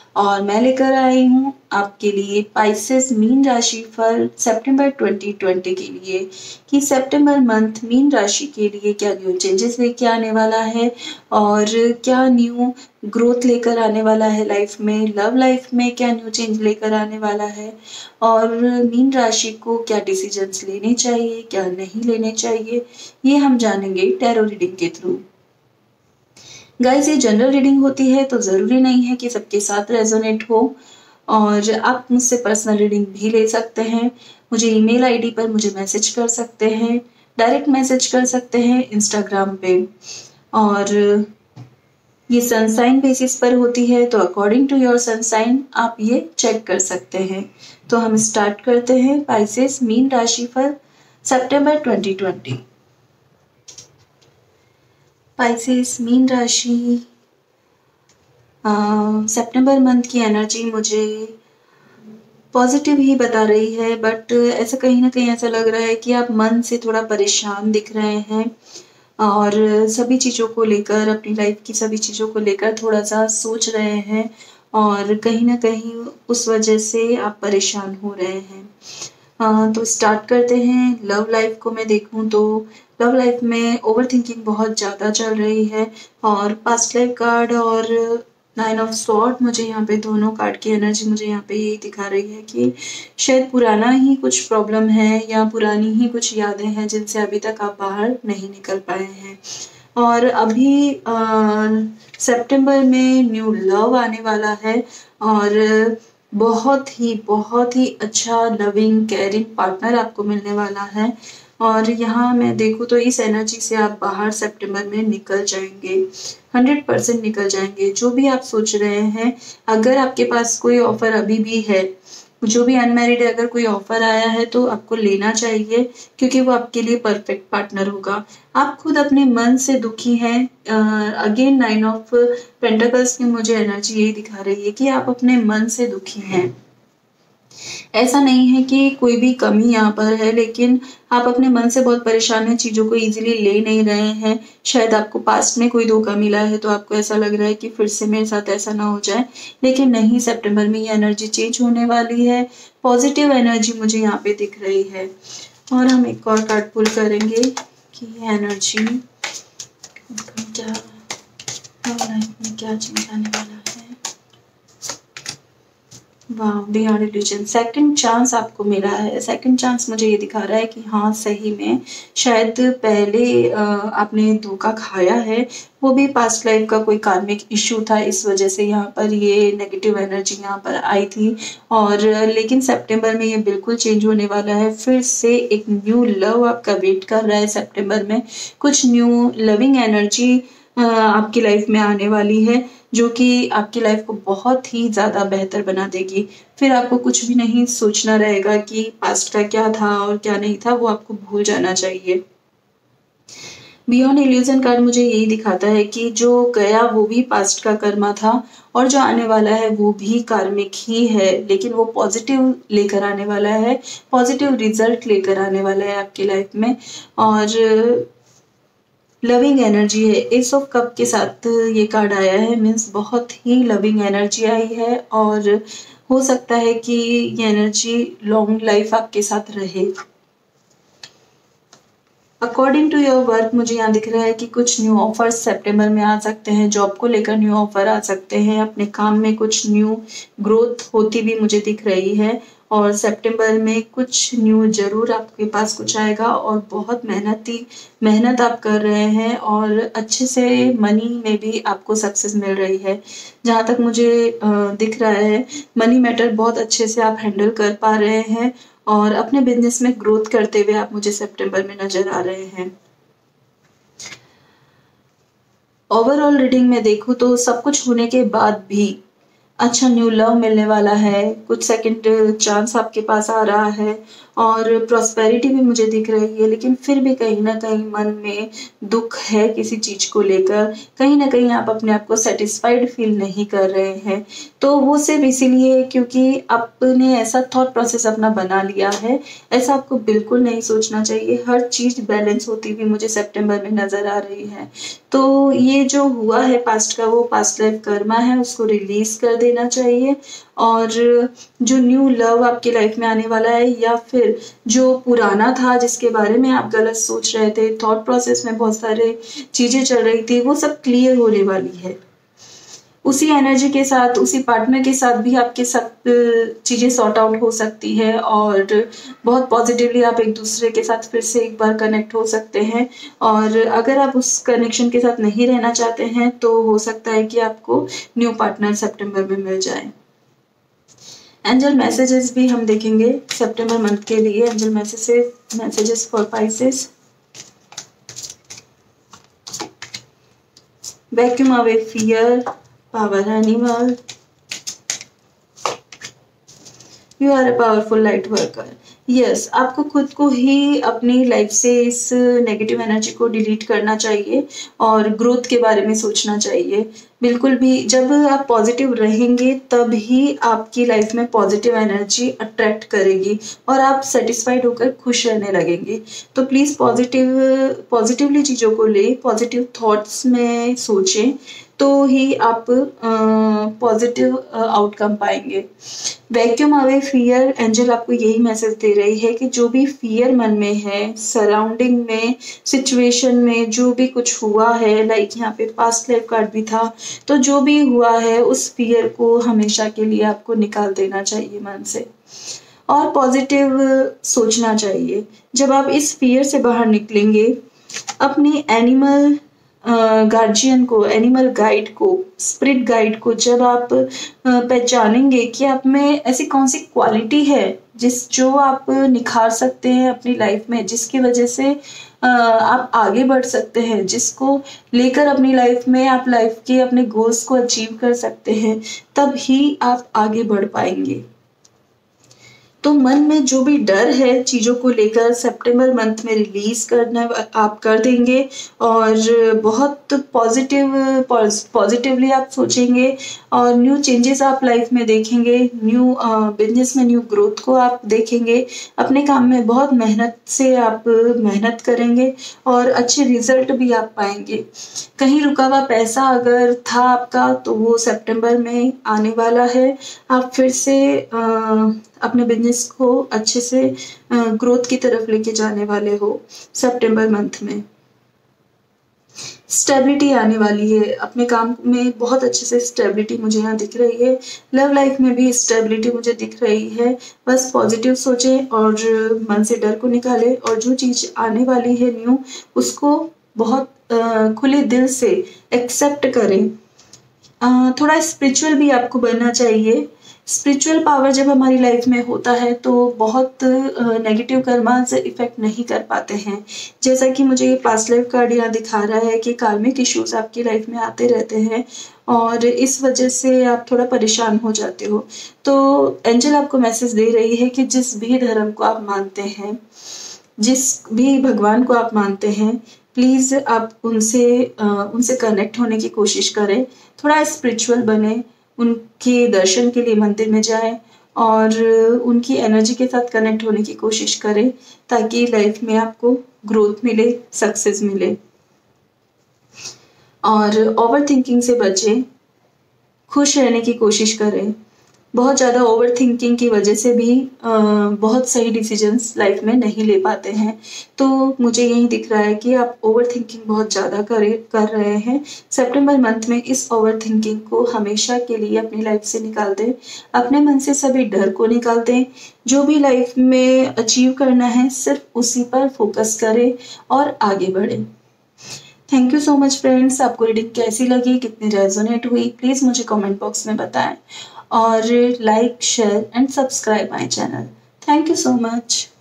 और मैं लेकर आई हूँ आपके लिए पाइसेस मीन राशि फल सितंबर 2020 के लिए कि सितंबर मंथ मीन राशि के लिए क्या न्यू चेंजेस लेके आने वाला है और क्या न्यू ग्रोथ लेकर आने वाला है लाइफ में, लव लाइफ में क्या न्यू चेंज लेकर आने वाला है और मीन राशि को क्या डिसीजंस लेने चाहिए, क्या नहीं लेने चाहिए, ये हम जानेंगे टैरो रीडिंग के थ्रू। गाइस, ये जनरल रीडिंग होती है तो ज़रूरी नहीं है कि सबके साथ रेजोनेट हो और आप मुझसे पर्सनल रीडिंग भी ले सकते हैं। मुझे ईमेल आईडी पर मुझे मैसेज कर सकते हैं, डायरेक्ट मैसेज कर सकते हैं इंस्टाग्राम पे और ये सनसाइन बेसिस पर होती है तो अकॉर्डिंग टू योर सनसाइन आप ये चेक कर सकते हैं। तो हम स्टार्ट करते हैं पाइसेस मीन राशि फल सितंबर 2020। पाइसेस मीन राशि सितंबर मंथ की एनर्जी मुझे पॉजिटिव ही बता रही है, बट ऐसा कहीं ना कहीं ऐसा लग रहा है कि आप मन से थोड़ा परेशान दिख रहे हैं और सभी चीज़ों को लेकर, अपनी लाइफ की सभी चीज़ों को लेकर थोड़ा सा सोच रहे हैं और कहीं ना कहीं उस वजह से आप परेशान हो रहे हैं। तो स्टार्ट करते हैं। लव लाइफ को मैं देखूं तो लव लाइफ में ओवर थिंकिंग बहुत ज़्यादा चल रही है और पास्ट लाइफ कार्ड और 9 ऑफ स्वॉर्ड, मुझे यहाँ पे दोनों कार्ड की एनर्जी मुझे यहाँ पे यही दिखा रही है कि शायद पुराना ही कुछ प्रॉब्लम है या पुरानी ही कुछ यादें हैं जिनसे अभी तक आप बाहर नहीं निकल पाए हैं और अभी सितंबर में न्यू लव आने वाला है और बहुत ही अच्छा लविंग केयरिंग पार्टनर आपको मिलने वाला है और यहाँ मैं देखूँ तो इस एनर्जी से आप बाहर सितंबर में निकल जाएंगे, 100% निकल जाएंगे। जो भी आप सोच रहे हैं, अगर आपके पास कोई ऑफर अभी भी है, जो भी अनमैरिड है, अगर कोई ऑफर आया है तो आपको लेना चाहिए क्योंकि वो आपके लिए परफेक्ट पार्टनर होगा। आप खुद अपने मन से दुखी हैं। अगेन 9 ऑफ पेंटाकल्स में मुझे एनर्जी यही दिखा रही है कि आप अपने मन से दुखी हैं। ऐसा नहीं है कि कोई भी कमी यहाँ पर है, लेकिन आप अपने मन से बहुत परेशान हैं, चीज़ों को इजीली ले नहीं रहे हैं। शायद आपको पास्ट में कोई धोखा मिला है तो आपको ऐसा लग रहा है कि फिर से मेरे साथ ऐसा ना हो जाए, लेकिन नहीं, सितंबर में ये एनर्जी चेंज होने वाली है। पॉजिटिव एनर्जी मुझे यहाँ पे दिख रही है और हम एक और कार्ड पुल करेंगे कि ये एनर्जी क्या लाइफ में क्या चेंज आने वाला है। वाह, बियॉन्ड इल्यूजन, सेकंड चांस आपको मिला है। सेकंड चांस मुझे ये दिखा रहा है कि हाँ, सही में शायद पहले आपने धोखा खाया है, वो भी पास्ट लाइफ का कोई कार्मिक इशू था, इस वजह से यहाँ पर ये नेगेटिव एनर्जी यहाँ पर आई थी और लेकिन सितंबर में ये बिल्कुल चेंज होने वाला है। फिर से एक न्यू लव आपका वेट कर रहा है सितंबर में। कुछ न्यू लविंग एनर्जी आपकी लाइफ में आने वाली है जो कि आपकी लाइफ को बहुत ही ज़्यादा बेहतर बना देगी। फिर आपको कुछ भी नहीं सोचना रहेगा कि पास्ट का क्या था और क्या नहीं था, वो आपको भूल जाना चाहिए। बियॉन्ड इल्यूजन कार्ड मुझे यही दिखाता है कि जो गया वो भी पास्ट का कर्मा था और जो आने वाला है वो भी कार्मिक ही है, लेकिन वो पॉजिटिव लेकर आने वाला है, पॉजिटिव रिजल्ट लेकर आने वाला है आपकी लाइफ में और लविंग एनर्जी है। एस ऑफ कप के साथ ये कार्ड आया है, मीन्स बहुत ही लविंग एनर्जी आई है और हो सकता है कि ये एनर्जी लॉन्ग लाइफ आपके साथ रहे। अकॉर्डिंग टू योर वर्क मुझे यहाँ दिख रहा है कि कुछ न्यू ऑफर्स सितंबर में आ सकते हैं, जॉब को लेकर न्यू ऑफर आ सकते हैं, अपने काम में कुछ न्यू ग्रोथ होती भी मुझे दिख रही है और सितंबर में कुछ न्यू जरूर आपके पास कुछ आएगा और बहुत मेहनत आप कर रहे हैं और अच्छे से मनी में भी आपको सक्सेस मिल रही है। जहाँ तक मुझे दिख रहा है, मनी मैटर बहुत अच्छे से आप हैंडल कर पा रहे हैं और अपने बिजनेस में ग्रोथ करते हुए आप मुझे सितंबर में नजर आ रहे हैं। ओवरऑल रीडिंग में देखूं तो सब कुछ होने के बाद भी अच्छा न्यू लव मिलने वाला है, कुछ सेकंड चांस आपके पास आ रहा है और प्रॉस्पेरिटी भी मुझे दिख रही है, लेकिन फिर भी कहीं ना कहीं मन में दुख है किसी चीज को लेकर। कहीं ना कहीं आप अपने आप को सेटिस्फाइड फील नहीं कर रहे हैं, तो वो सिर्फ इसीलिए क्योंकि आपने ऐसा थॉट प्रोसेस अपना बना लिया है। ऐसा आपको बिल्कुल नहीं सोचना चाहिए। हर चीज बैलेंस होती हुई मुझे सितंबर में नजर आ रही है। तो ये जो हुआ है पास्ट का, वो पास्ट लाइफ कर्मा है, उसको रिलीज कर देना चाहिए। और जो न्यू लव आपकी लाइफ में आने वाला है, या फिर जो पुराना था जिसके बारे में आप गलत सोच रहे थे, थॉट प्रोसेस में बहुत सारे चीजें चल रही थी, वो सब क्लियर होने वाली है। उसी एनर्जी के साथ, उसी पार्टनर के साथ भी आपके सब चीज़ें सॉर्ट आउट हो सकती है, और बहुत पॉजिटिवली आप एक दूसरे के साथ फिर से एक बार कनेक्ट हो सकते हैं। और अगर आप उस कनेक्शन के साथ नहीं रहना चाहते हैं तो हो सकता है कि आपको न्यू पार्टनर सितंबर में मिल जाए। एंजल मैसेजेस भी हम देखेंगे सितंबर मंथ के लिए। Angel messages for Pisces. Vacuum away fear, power animal, you are a powerful light worker. Yes, आपको खुद को ही अपनी लाइफ से इस नेगेटिव एनर्जी को डिलीट करना चाहिए और ग्रोथ के बारे में सोचना चाहिए। बिल्कुल भी, जब आप पॉजिटिव रहेंगे तब ही आपकी लाइफ में पॉजिटिव एनर्जी अट्रैक्ट करेगी और आप सेटिस्फाइड होकर खुश रहने लगेंगे। तो प्लीज़ पॉजिटिवली चीज़ों को ले, पॉजिटिव थॉट्स में सोचें, तो ही आप पॉजिटिव आउटकम पाएंगे। वैक्यूम अवे फियर, एंजल आपको यही मैसेज दे रही है कि जो भी फियर मन में है, सराउंडिंग में, सिचुएशन में जो भी कुछ हुआ है, लाइक यहाँ पे पास्ट लाइफ कार्ड भी था, तो जो भी हुआ है उस फियर को हमेशा के लिए आपको निकाल देना चाहिए मन से और पॉजिटिव सोचना चाहिए। जब आप इस फियर से बाहर निकलेंगे, अपनी एनिमल गार्जियन को, एनिमल गाइड को, स्पिरिट गाइड को जब आप पहचानेंगे कि आप में ऐसी कौन सी क्वालिटी है जो आप निखार सकते हैं अपनी लाइफ में, जिसकी वजह से आप आगे बढ़ सकते हैं, जिसको लेकर अपनी लाइफ में आप लाइफ के अपने गोल्स को अचीव कर सकते हैं, तब ही आप आगे बढ़ पाएंगे। तो मन में जो भी डर है चीज़ों को लेकर, सितंबर मंथ में रिलीज करना आप कर देंगे और बहुत पॉजिटिवली आप सोचेंगे और न्यू चेंजेस आप लाइफ में देखेंगे, न्यू बिजनेस में न्यू ग्रोथ को आप देखेंगे। अपने काम में बहुत मेहनत से आप मेहनत करेंगे और अच्छे रिजल्ट भी आप पाएंगे। कहीं रुका हुआ पैसा अगर था आपका तो वो सितंबर में आने वाला है। आप फिर से अपने बिजनेस को अच्छे से ग्रोथ की तरफ लेके जाने वाले हो। सितंबर मंथ में स्टेबिलिटी आने वाली है, अपने काम में बहुत अच्छे से स्टेबिलिटी मुझे यहाँ दिख रही है। लव लाइफ में भी स्टेबिलिटी मुझे दिख रही है। बस पॉजिटिव सोचें और मन से डर को निकालें और जो चीज़ आने वाली है न्यू, उसको बहुत खुले दिल से एक्सेप्ट करें। थोड़ा स्पिरिचुअल भी आपको बनना चाहिए। स्पिरिचुअल पावर जब हमारी लाइफ में होता है तो बहुत नेगेटिव कर्मा से इफेक्ट नहीं कर पाते हैं। जैसा कि मुझे ये पास्ट लाइफ कार्ड यहाँ दिखा रहा है कि कार्मिक इश्यूज आपकी लाइफ में आते रहते हैं और इस वजह से आप थोड़ा परेशान हो जाते हो। तो एंजल आपको मैसेज दे रही है कि जिस भी धर्म को आप मानते हैं, जिस भी भगवान को आप मानते हैं, प्लीज़ आप उनसे कनेक्ट होने की कोशिश करें। थोड़ा स्पिरिचुअल बने, उनके दर्शन के लिए मंदिर में जाएं और उनकी एनर्जी के साथ कनेक्ट होने की कोशिश करें ताकि लाइफ में आपको ग्रोथ मिले, सक्सेस मिले। और ओवर थिंकिंग से बचें, खुश रहने की कोशिश करें। बहुत ज़्यादा ओवर थिंकिंग की वजह से भी बहुत सही डिसीजंस लाइफ में नहीं ले पाते हैं। तो मुझे यही दिख रहा है कि आप ओवर थिंकिंग बहुत ज़्यादा कर रहे हैं। सितंबर मंथ में इस ओवर थिंकिंग को हमेशा के लिए अपनी लाइफ से निकाल दें। अपने मन से सभी डर को निकाल दें। जो भी लाइफ में अचीव करना है सिर्फ उसी पर फोकस करें और आगे बढ़ें। Thank you so much friends. आपको रीडिंग कैसी लगी, कितनी रेजोनेट हुई, प्लीज़ मुझे कमेंट बॉक्स में बताएं और like, share and subscribe my channel. Thank you so much.